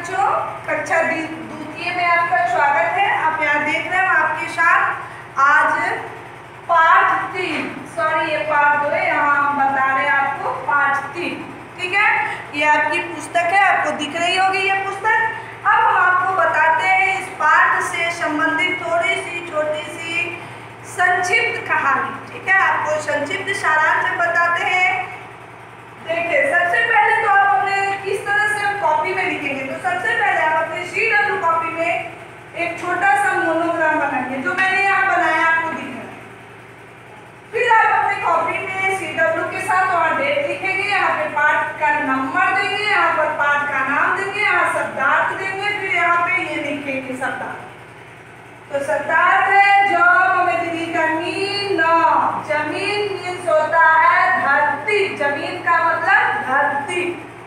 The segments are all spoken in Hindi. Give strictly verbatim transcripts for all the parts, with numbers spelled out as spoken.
बच्चों, कक्षा द्वितीय में आपका स्वागत है। आप यहाँ देख रहे हैं आपके साथ आज पाठ तीन, सॉरी ये पाठ दो है, यहाँ हम बता रहे हैं आपको पाठ तीन। ठीक है, ये आपकी पुस्तक है, आपको दिख रही होगी ये पुस्तक। अब हम आपको बताते हैं इस पाठ से संबंधित थोड़ी सी छोटी सी संक्षिप्त कहानी। ठीक है, आपको संक्षिप्त सारांश बताते हैं। देखिए, सबसे पहले तो आप अपने किस तरह से हम कॉपी में लिखेंगे, तो सबसे पहले आप अपने सी डब्ल्यू कॉपी में एक छोटा सा मोनोग्राम बनाएंगे, जो मैंने यहाँ बनाया आपको दिख रहा है। फिर आप अपनी कॉपी में सी डब्ल्यू के साथ और डेट लिखेंगे, यहाँ पे पाठ का नंबर देंगे, यहाँ पर पाठ का नाम देंगे, यहाँ शब्दार्थ देंगे, फिर यहाँ पे ये लिखेंगे शब्दार्थ। तो शब्दार्थ है जॉब में दीदी जमीन न, जमीन मीन्स होता है धरती, जमीन का मतलब धरती।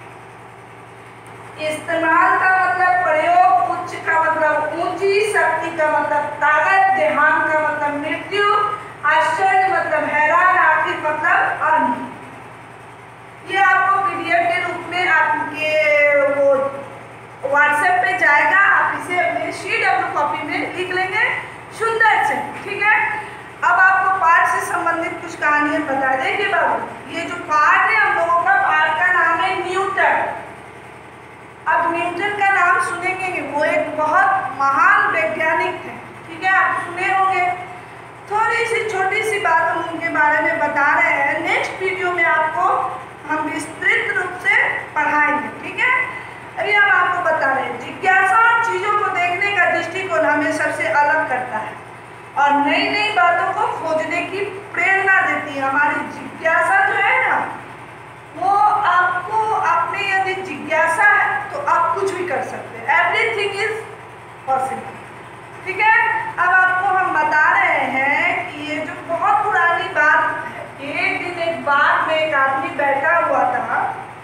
इस्तेमाल का मतलब प्रयोग, उच्च का मतलब ऊंची, शक्ति का मतलब ताकत, देहांत का मतलब मृत्यु, आश्चर्य मतलब हैरान, आखिर मतलब अन्य। ये आपको पीडीएफ के रूप में आपके वो व्हाट्सएप पे जाएगा, आप इसे अपने सी डब्ल्यू कॉपी में लिख लेंगे सुंदर से। ठीक है, अब आपको पाठ से संबंधित कुछ कहानियां बता देंगे बाबू। ये जो पाठ है हम लोगों का, पाठ का नाम है न्यूटन। अब न्यूटन का नाम सुनेंगे, वो एक बहुत महान वैज्ञानिक थे। ठीक है, आप सुने होंगे। थोड़ी सी छोटी सी बात हम उनके बारे में बता रहे हैं, नेक्स्ट वीडियो में आपको हम विस्तृत रूप से पढ़ाएंगे। ठीक है, अभी हम आपको बता रहे हैं जिज्ञासा और चीजों को देखने का दृष्टिकोण हमें सबसे अलग करता है और नई नई बातों को खोजने की प्रेरणा देती है। हमारी जिज्ञासा जो है ना, वो आपको, आपने यदि जिज्ञासा है तो आप कुछ भी कर सकते हैं, एवरीथिंग इज पॉसिबल। ठीक है, अब आपको हम बता रहे हैं कि ये जो बहुत पुरानी बात है, एक दिन एक बाग में एक आदमी बैठा हुआ था।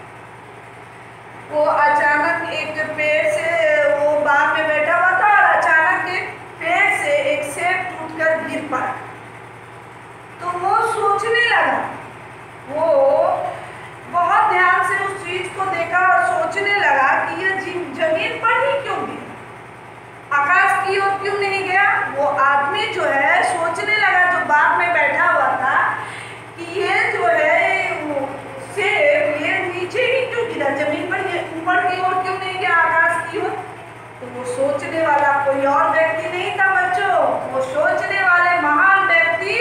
वो अचानक एक पेड़ से, वो बाग में बैठा हुआ था और अचानक एक पेड़ से एक सेब टूटकर गिर पड़ा। तो वो सोचने लगा, वो बहुत ध्यान से उस चीज को देखा और सोचने लगा कि ये जमीन पर ही क्यों गिरा, आकाश की ओर क्यों नहीं गया। वो आदमी जो है सोचने लगा, जो बाग में बैठा हुआ था, कि ये जो है वो सेब ये नीचे ही क्यों गिरा, जमीन पर, ये ऊपर की ओर क्यों नहीं गया, आकाश की ओर। तो वो सोचने वाला कोई और व्यक्ति नहीं था बच्चों, वो सोचने वाले महान व्यक्ति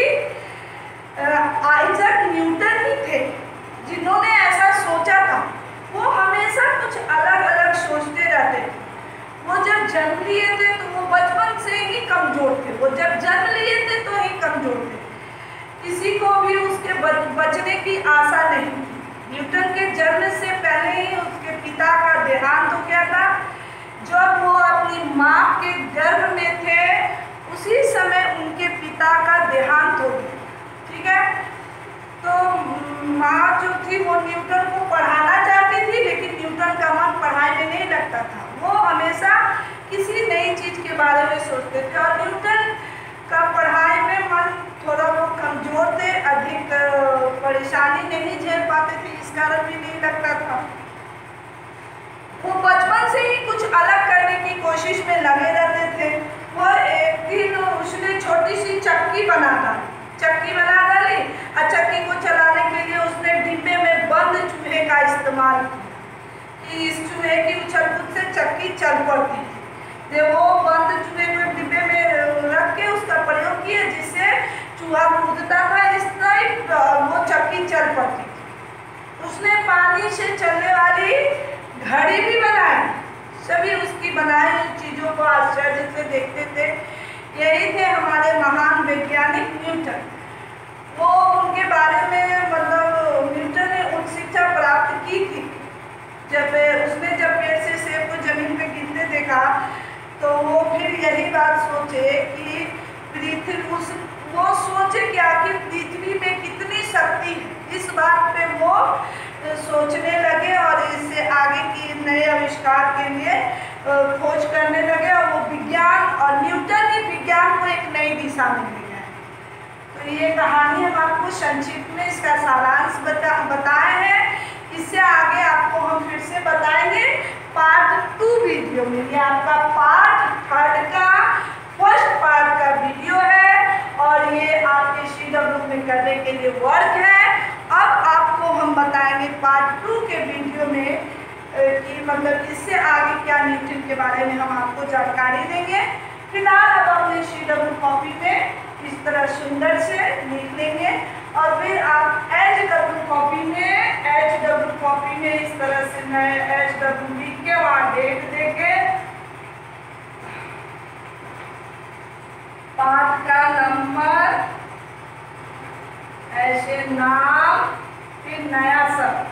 आइजैक न्यूटन ही थे, जिन्होंने ऐसा सोचा था। वो हमेशा कुछ अलग अलग सोचते रहते थे। वो जब जन्म लिए थे तो वो बचपन से ही कमजोर थे, वो जब जन्म लिए थे तो ही कमजोर थे, किसी को भी उसके बच, बचने की आशा नहीं थी। न्यूटन के जन्म से पहले ही उसके पिता का देहांत हो गया था। जब वो अपनी माँ के गर्भ में थे उसी समय उनके पिता का देहांत हो गया। ठीक है, तो माँ जो थी वो न्यूटन को पढ़ाना चाहती थी, लेकिन न्यूटन का मन पढ़ाई में नहीं लगता था। वो हमेशा किसी नई चीज के बारे में सोचते थे और न्यूटन का पढ़ाई में मन थोड़ा वो कमजोर थे, अधिक परेशानी नहीं झेल पाते थे, इस कारण भी नहीं लगता था। वो बचपन से ही कुछ अलग करने की कोशिश में लगे रहते थे। वो एक दिन उसने छोटी सी चक्की बना डाली, चक्की बना डाली और चक्की को चलाने के लिए उसने डिब्बे में बंद चूहे का इस्तेमाल किया कि इस चूहे की उछल कूद से चक्की चल पड़ती थी। वो बंद चूहे को डिब्बे में रख के उसका प्रयोग किए, जिससे चूहा कूदता था इस टाइप, वो चक्की चल पड़ती थी। उसने पानी से चलने वाली घड़ी भी बनाई। सभी उसकी बनाई हुई चीजों को आश्चर्य से देखते थे। यही थे हमारे महान वैज्ञानिक न्यूटन। वो उनके बारे में, मतलब न्यूटन ने उच्च शिक्षा प्राप्त की थी। जब उसने जब पेड़ से सेब को जमीन पे गिरते देखा तो वो फिर यही बात सोचे कि पृथ्वी, उस वो सोचे कि आखिर पृथ्वी में कितनी शक्ति है। इस बात पे वो सोचने लगे और इससे आगे की नए आविष्कार के लिए खोज करने लगे और वो विज्ञान, और न्यूटन ही विज्ञान को एक नई दिशा में ले गए। तो ये कहानी हम आपको संक्षिप्त में इसका सारांश बता बताए हैं। इससे आगे आपको हम फिर से बताएंगे पार्ट टू वीडियो में। ये आपका पार्ट थर्ड का फर्स्ट पार्ट का वीडियो है और ये आपके सी डब्ल्यू में करने के लिए वर्क है। अब आपको हम बताएंगे पार्ट टू के वीडियो में कि मतलब इससे आगे क्या न्यूटन के बारे में हम आपको जानकारी देंगे। फिलहाल अब अपने सी डब्ल्यू कॉपी में इस तरह सुंदर से लिख लेंगे और फिर आप एच डब्ल्यू कॉपी में एच डब्ल्यू कॉपी में इस तरह से मैं एच डब्ल्यू लिख के वहाँ डेट देके पाठ का नंबर, ऐसे नाम, फिर नया शब्द,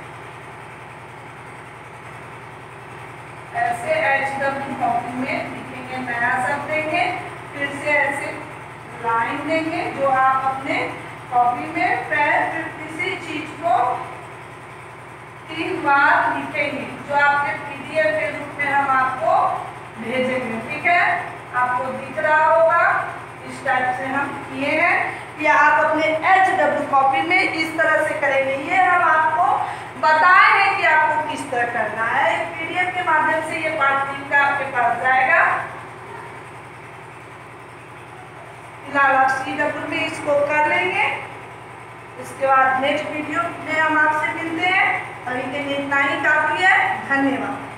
ऐसे एच डब्ल्यू कॉपी में लिखेंगे, नया शब्द देंगे, फिर से ऐसे लाइन देंगे जो आप अपने कॉपी में फिर किसी चीज को तीन बार लिखेंगे जो आपके पीडीएफ के रूप में हम आपको भेजेंगे। ठीक है, आपको दिख रहा होगा इस टाइप से हम किए हैं कि आप अपने एच डब्ल्यू कॉपी में इस तरह से करेंगे। ये हम आपको बताए हैं कि आपको किस तरह करना है। पीडीएफ के माध्यम से ये पार्ट तीन का आपके पास जाएगा। फिलहाल आप सी डब्ल्यू में इसको कर लेंगे। इसके बाद नेक्स्ट वीडियो में हम आपसे मिलते हैं। अभी के लिए इतना ही काफी है। धन्यवाद।